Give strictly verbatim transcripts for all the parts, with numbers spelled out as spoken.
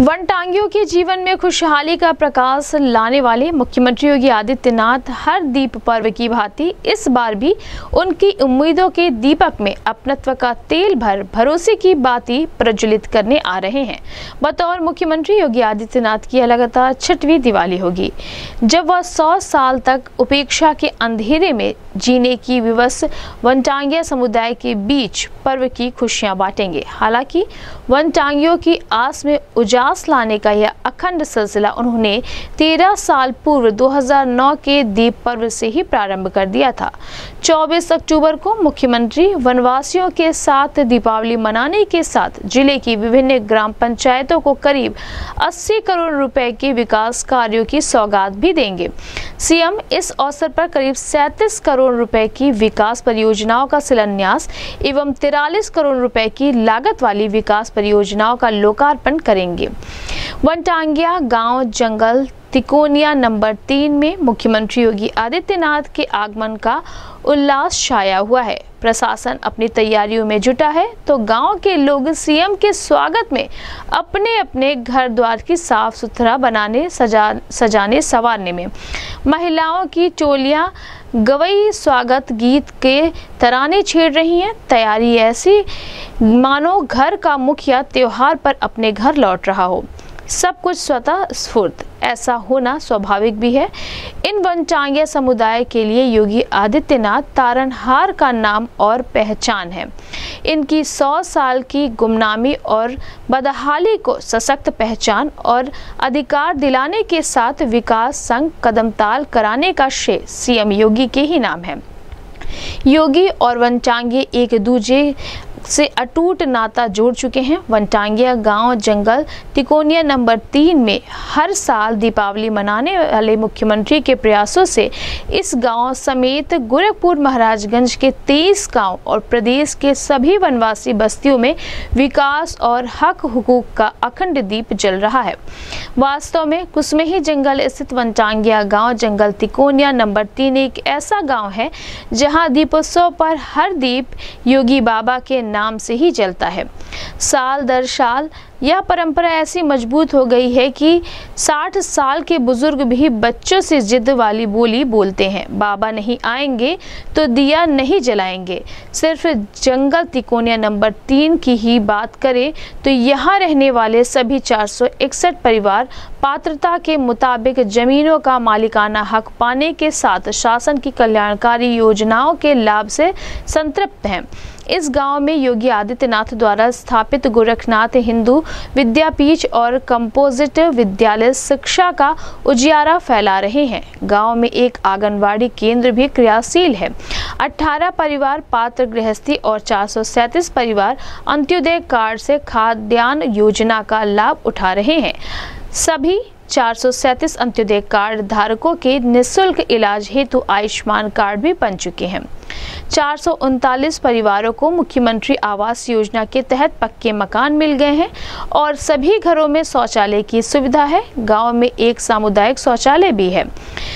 वनटांगियों के जीवन में खुशहाली का प्रकाश लाने वाले मुख्यमंत्री योगी आदित्यनाथ हर दीप पर्व की भांति इस बार भी उनकी उम्मीदों के दीपक में अपनत्व का तेल भर भरोसे की बाती प्रज्वलित करने आ रहे हैं। बतौर मुख्यमंत्री योगी आदित्यनाथ की लगातार छठवीं दिवाली होगी, जब वह सौ साल तक उपेक्षा के अंधेरे में जीने की विवश वनटांगिया समुदाय के बीच पर्व की खुशियां बांटेंगे। हालांकि वनटांगियों की आस में उजास लाने का यह अखंड सिलसिला उन्होंने तेरह साल पूर्व दो हज़ार नौ के दीप पर्व से ही प्रारंभ कर दिया था। चौबीस अक्टूबर को मुख्यमंत्री वनवासियों के साथ दीपावली मनाने के साथ जिले की विभिन्न ग्राम पंचायतों को करीब अस्सी करोड़ रुपए के विकास कार्यों की सौगात भी देंगे। सीएम इस अवसर पर करीब सैंतीस करोड़ रुपए की विकास परियोजनाओं का शिलान्यास एवं तिरालीस करोड़ रुपए की लागत वाली विकास परियोजनाओं का लोकार्पण करेंगे। वनटांगिया गांव जंगल तिकोनिया नंबर तीन में मुख्यमंत्री योगी आदित्यनाथ के आगमन का उल्लास छाया हुआ है। प्रशासन अपनी तैयारियों में जुटा है तो गांव के लोग सीएम के स्वागत में अपने अपने घर द्वार की साफ सुथरा बनाने सजा सजाने संवारने में महिलाओं की टोलियां गवई स्वागत गीत के तराने छेड़ रही हैं। तैयारी ऐसी मानो घर का मुखिया त्योहार पर अपने घर लौट रहा हो। सब कुछ स्वतः स्फूर्त ऐसा होना स्वाभाविक भी है। इन वनटांगिया समुदाय के लिए योगी आदित्यनाथ तारनहार का नाम और पहचान है। इनकी सौ साल की गुमनामी और बदहाली को सशक्त पहचान और अधिकार दिलाने के साथ विकास संग कदमताल कराने का श्रेय सीएम योगी के ही नाम है। योगी और वनटांगिया एक दूसरे से अटूट नाता जोड़ चुके हैं। वनटांगिया गांव जंगल तिकोनिया नंबर तीन में हर साल दीपावली मनाने वाले मुख्यमंत्री के प्रयासों से इस गांव समेत गोरखपुर महाराजगंज के तेईस गांव और प्रदेश के सभी वनवासी बस्तियों में विकास और हक हुकूक का अखंड दीप जल रहा है। वास्तव में कुसमेही जंगल स्थित वनटांगिया गांव जंगल तिकोनिया नंबर तीन एक ऐसा गांव है जहां दीपोत्सव पर हर दीप योगी बाबा के नाम से ही जलता है। साल दर साल यह परंपरा ऐसी मजबूत हो गई है कि साठ साल के बुजुर्ग भी बच्चों से जिद वाली बोली बोलते हैं, बाबा नहीं आएंगे तो दिया नहीं जलाएंगे। सिर्फ जंगल तिकोनिया नंबर तीन की ही बात करें तो यहाँ रहने वाले सभी चार सौ इकसठ परिवार पात्रता के मुताबिक जमीनों का मालिकाना हक पाने के साथ शासन की कल्याणकारी योजनाओं के लाभ से संतृप्त हैं। इस गांव में योगी आदित्यनाथ द्वारा स्थापित गोरखनाथ हिंदू विद्यापीठ और कंपोजिट विद्यालय शिक्षा का उजियारा फैला रहे हैं। गांव में एक आंगनवाड़ी केंद्र भी क्रियाशील है। अठारह परिवार पात्र गृहस्थी और चार सौ सैंतीस परिवार अंत्योदय कार्ड से खाद्यान्न योजना का लाभ उठा रहे हैं। सभी चार सौ सैंतीस अंत्योदय कार्ड धारकों के निःशुल्क इलाज हेतु आयुष्मान कार्ड भी बन चुके हैं। चार सौ उनतालीस परिवारों को मुख्यमंत्री आवास योजना के तहत पक्के मकान मिल गए हैं और सभी घरों में शौचालय की सुविधा है। गांव में एक सामुदायिक शौचालय भी है।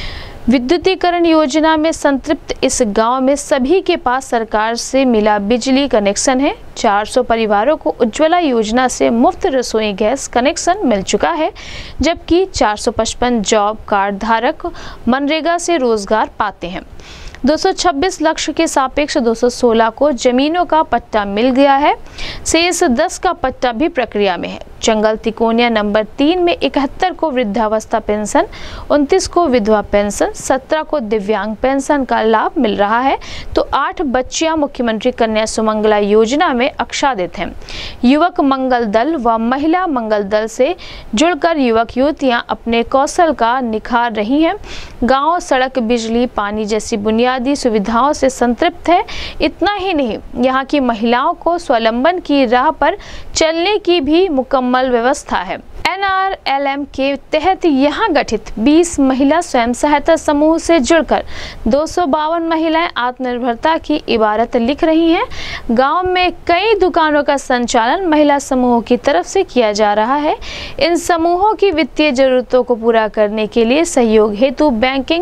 विद्युतीकरण योजना में संतृप्त इस गांव में सभी के पास सरकार से मिला बिजली कनेक्शन है। चार सौ परिवारों को उज्ज्वला योजना से मुफ्त रसोई गैस कनेक्शन मिल चुका है, जबकि चार सौ पचपन जॉब कार्ड धारक मनरेगा से रोजगार पाते हैं। दो सौ छब्बीस लक्ष्य के सापेक्ष दो सौ सोलह को जमीनों का पट्टा मिल गया है। शेष दस का पट्टा भी प्रक्रिया में है। जंगल तिकोनिया नंबर तीन में इकहत्तर को वृद्धावस्था पेंशन, उनतीस को विधवा पेंशन, सत्रह को दिव्यांग पेंशन का लाभ मिल रहा है तो आठ बच्चियां मुख्यमंत्री कन्या सुमंगला योजना में अक्षादित हैं। युवक मंगल दल व महिला मंगल दल से जुड़कर युवक युवतियां अपने कौशल का निखार रही हैं। गाँव सड़क, बिजली, पानी जैसी बुनियादी सुविधाओं से संतृप्त है। इतना ही नहीं, यहाँ की महिलाओं को स्वावलंबन की राह पर चलने की भी मुकम्मल व्यवस्था है। एन आर एल एम के तहत यहाँ गठित बीस महिला स्वयं सहायता समूह से जुड़कर दो सौ बावन महिलाएं आत्मनिर्भरता की इबारत लिख रही हैं। गांव में कई दुकानों का संचालन महिला समूहों की तरफ से किया जा रहा है। इन समूहों की वित्तीय जरूरतों को पूरा करने के लिए सहयोग हेतु बैंकिंग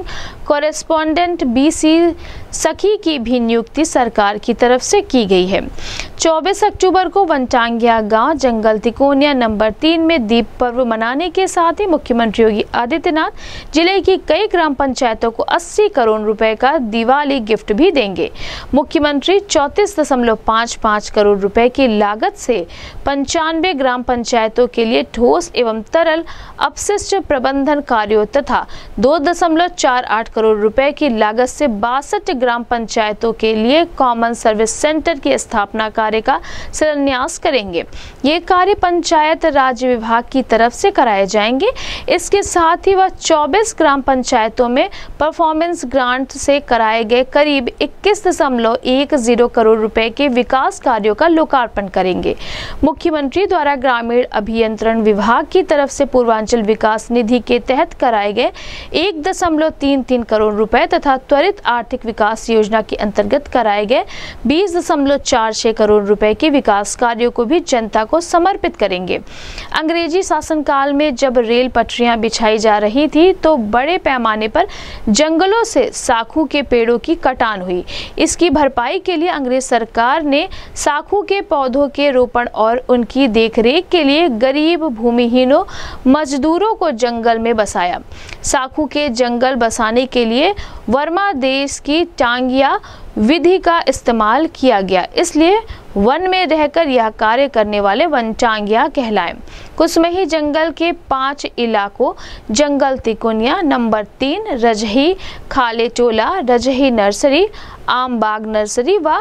कॉरेस्पॉन्डेंट बीसी सखी की भी नियुक्ति सरकार की तरफ से की गई है। चौबीस अक्टूबर को वनटांगिया गांव जंगल तिकोनिया नंबर तीन में दीप पर्व मनाने के साथ ही मुख्यमंत्री योगी आदित्यनाथ जिले की कई ग्राम पंचायतों को अस्सी करोड़ रुपए का दिवाली गिफ्ट भी देंगे। मुख्यमंत्री चौंतीस दशमलव पाँच पाँच करोड़ रुपए की लागत से पंचानवे ग्राम पंचायतों के लिए ठोस एवं तरल अपशिष्ट प्रबंधन कार्यों तथा दो दशमलव चार आठ करोड़ रुपए की लागत से बासठ ग्राम पंचायतों के लिए कॉमन सर्विस सेंटर की स्थापना कार्य का शिलान्यास करेंगे। ये कार्य पंचायत राज विभाग की तरफ से कराए जाएंगे। इसके साथ ही वह चौबीस ग्राम पंचायतों में परफॉर्मेंस ग्रांट से कराए गए करीब इक्कीस दशमलव एक जीरो करोड़ रुपए के विकास कार्यों का लोकार्पण करेंगे। मुख्यमंत्री द्वारा ग्रामीण अभियंत्रण विभाग की तरफ से पूर्वांचल विकास निधि के तहत कराए गए एक दशमलव तीन तीन करोड़ रुपए तथा त्वरित आर्थिक विकास योजना के अंतर्गत कराए गए बीस दशमलव चार छह करोड़ रुपए के विकास कार्यों को भी जनता को समर्पित करेंगे। अंग्रेजी शासनकाल में जब रेल पटरियां बिछाई जा रही थी तो बड़े पैमाने पर जंगलों से साखू के पेड़ों की कटान हुई। इसकी भरपाई के लिए अंग्रेज सरकार ने साखू के पौधों के रोपण और उनकी देखरेख के लिए गरीब भूमिहीनों मजदूरों को जंगल में बसाया। साखू के जंगल बसाने के लिए वर्मा देश की टांगिया विधि का इस्तेमाल किया गया, इसलिए वन में रहकर यह कार्य करने वाले वनटांगिया कहलाए। कुसमही जंगल के पांच इलाकों जंगल तिकोनिया नंबर तीन, रजही खालेटोला, रजही नर्सरी, आमबाग नर्सरी व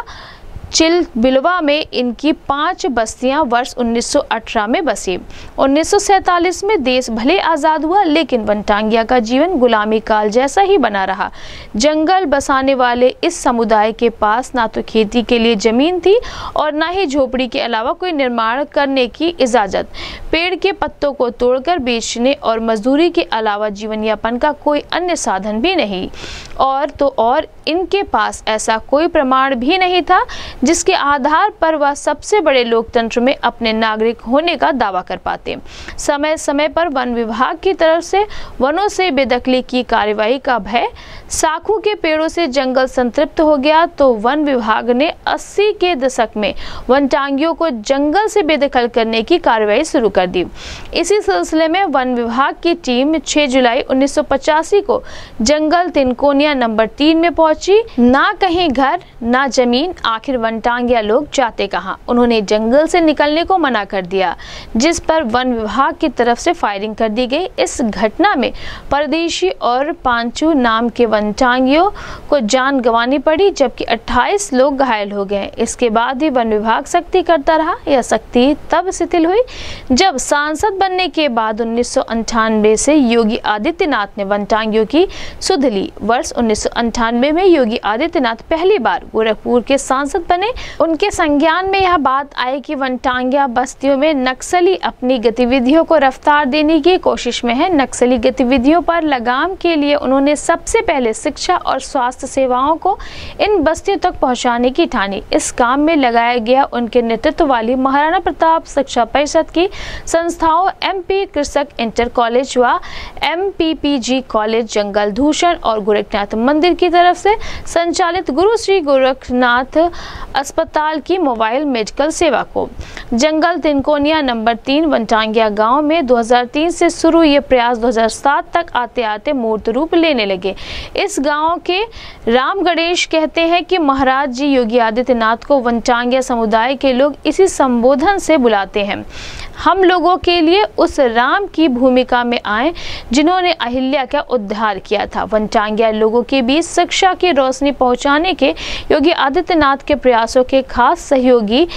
चिल बिलवा में इनकी पांच बस्तियां वर्ष उन्नीस सौ अठारह में बसी। उन्नीस सौ सैंतालीस में देश भले आज़ाद हुआ लेकिन वनटांगिया का जीवन गुलामी काल जैसा ही बना रहा। जंगल बसाने वाले इस समुदाय के पास ना तो खेती के लिए जमीन थी और ना ही झोपड़ी के अलावा कोई निर्माण करने की इजाज़त। पेड़ के पत्तों को तोड़कर बेचने और मजदूरी के अलावा जीवन यापन का कोई अन्य साधन भी नहीं। और तो और इनके पास ऐसा कोई प्रमाण भी नहीं था जिसके आधार पर वह सबसे बड़े लोकतंत्र में अपने नागरिक होने का दावा कर पाते। समय समय पर वन विभाग की तरफ से वनों से बेदखली की कार्यवाही का भय, साखू के पेड़ों से जंगल संतृप्त हो गया तो वन विभाग ने अस्सी के दशक में वनटांगियों को जंगल से बेदखल करने की कार्यवाही शुरू कर दी। इसी सिलसिले में वन विभाग की टीम छह जुलाई उन्नीस सौ पचासी को जंगल तिकोनिया नंबर तीन में पहुंची। ना कहीं घर ना जमीन, आखिर वनटांगिया लोग जाते कहां? उन्होंने जंगल से निकलने को मना कर दिया, जिस पर वन विभाग की तरफ से फायरिंग कर दी गई। इस घटना में परदेशी और पांचू नाम के वनटांगियों को जान गंवानी पड़ी, जबकि अट्ठाईस लोग घायल हो गए। इसके बाद भी वन विभाग सख्ती करता रहा। यह सख्ती तब शिथिल हुई जब सांसद बनने के बाद उन्नीस सौ अंठानवे से योगी आदित्यनाथ ने वनटांगियों की सुध ली। वर्ष उन्नीस सौ अंठानवे में योगी आदित्यनाथ पहली बार गोरखपुर के सांसद बने। उनके संज्ञान में यह बात आई कि वनटांगिया बस्तियों में नक्सली अपनी गतिविधियों को रफ्तार देने की कोशिश में है। नक्सली गतिविधियों पर लगाम के लिए उन्होंने सबसे पहले शिक्षा और स्वास्थ्य सेवाओं को इन बस्तियों तक पहुंचाने की ठानी। इस काम में लगाया गया उनके नेतृत्व वाली महाराणा प्रताप शिक्षा परिषद की संस्थाओं एमपी कृषक इंटर कॉलेज व एमपीपीजी कॉलेज जंगल दूषण और गोरखनाथ मंदिर की तरफ से संचालित गुरु श्री गोरखनाथ अस्पताल की मोबाइल मेडिकल सेवा को। जंगल तिकोनिया नंबर तीन वनटांगिया गांव में दो हज़ार तीन से शुरू ये प्रयास दो हज़ार सात तक आते आते मूर्त रूप लेने लगे। इस गांव के राम गणेश कहते हैं कि महाराज जी योगी आदित्यनाथ को वनटांगिया समुदाय के लोग इसी संबोधन से बुलाते हैं। हम लोगों के लिए उस राम की भूमिका में आए जिन्होंने अहिल्या का उद्धार किया था। वनटांगिया लोगों के बीच शिक्षा की रोशनी पहुंचाने के योगी आदित्यनाथ के प्रयासों के खास सहयोगी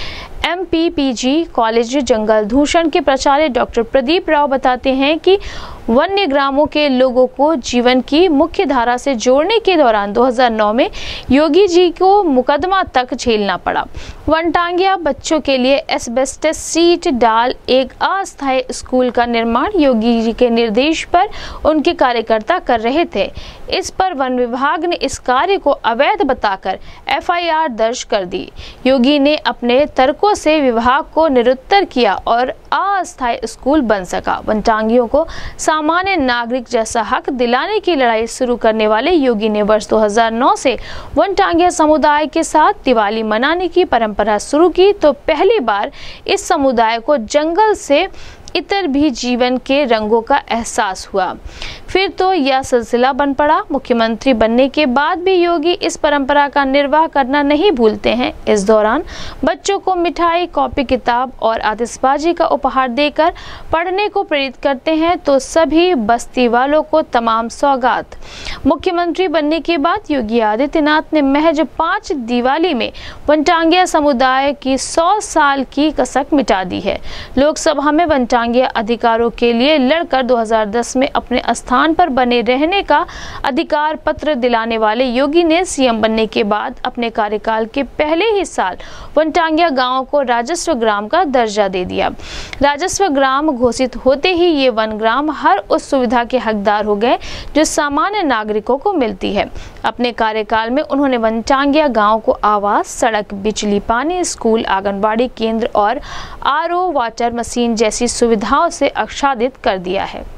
एमपीपीजी कॉलेज जंगल दूषण के प्राचार्य डॉक्टर प्रदीप राव बताते हैं कि वन्य ग्रामों के लोगों को जीवन की मुख्य धारा से जोड़ने के दौरान दो हज़ार नौ में योगी जी को मुकदमा तक झेलना पड़ा। वनटांगिया बच्चों के लिए एस्बेस्टस सीट डाल एक अस्थायी स्कूल का निर्माण योगी जी के निर्देश पर उनके कार्यकर्ता कर रहे थे। इस पर वन विभाग ने इस कार्य को अवैध बताकर एफ आई आर दर्ज कर दी। योगी ने अपने तर्कों लोगों से विभाग को निरुत्तर किया और अस्थायी स्कूल बन सका। वनटांगियों को सामान्य नागरिक जैसा हक दिलाने की लड़ाई शुरू करने वाले योगी ने वर्ष दो हज़ार नौ से वनटांगिया समुदाय के साथ दिवाली मनाने की परंपरा शुरू की तो पहली बार इस समुदाय को जंगल से इतर भी जीवन के रंगों का एहसास हुआ। फिर तो यह सिलसिला बन पड़ा। मुख्यमंत्री बनने के बाद भी योगी इस परंपरा का निर्वाह करना नहीं भूलते हैं। इस दौरान बच्चों को मिठाई, कॉपी किताब और आतिशबाजी का उपहार देकर पढ़ने को प्रेरित करते हैं तो सभी बस्ती वालों को तमाम सौगात। मुख्यमंत्री बनने के बाद योगी आदित्यनाथ ने महज पाँच दिवाली में वनटांगिया समुदाय की सौ साल की कसक मिटा दी है। लोकसभा में वनटांगिया अधिकारों के लिए लड़कर दो हज़ार दस में अपने स्थान पर बने रहने का अधिकार पत्र दिलाने वाले योगी ने सीएम बनने के बाद अपने कार्यकाल के पहले ही साल वनटांगिया गांव को राजस्व ग्राम का दर्जा दे दिया। राजस्व ग्राम घोषित होते ही ये वन ग्राम हर उस सुविधा के हकदार हो गए जो सामान्य नागरिकों को मिलती है। अपने कार्यकाल में उन्होंने वनटांगिया गांव को आवास, सड़क, बिजली, पानी, स्कूल, आंगनबाड़ी केंद्र और आर ओ वाटर मशीन जैसी सुविधाओं से आच्छादित कर दिया है।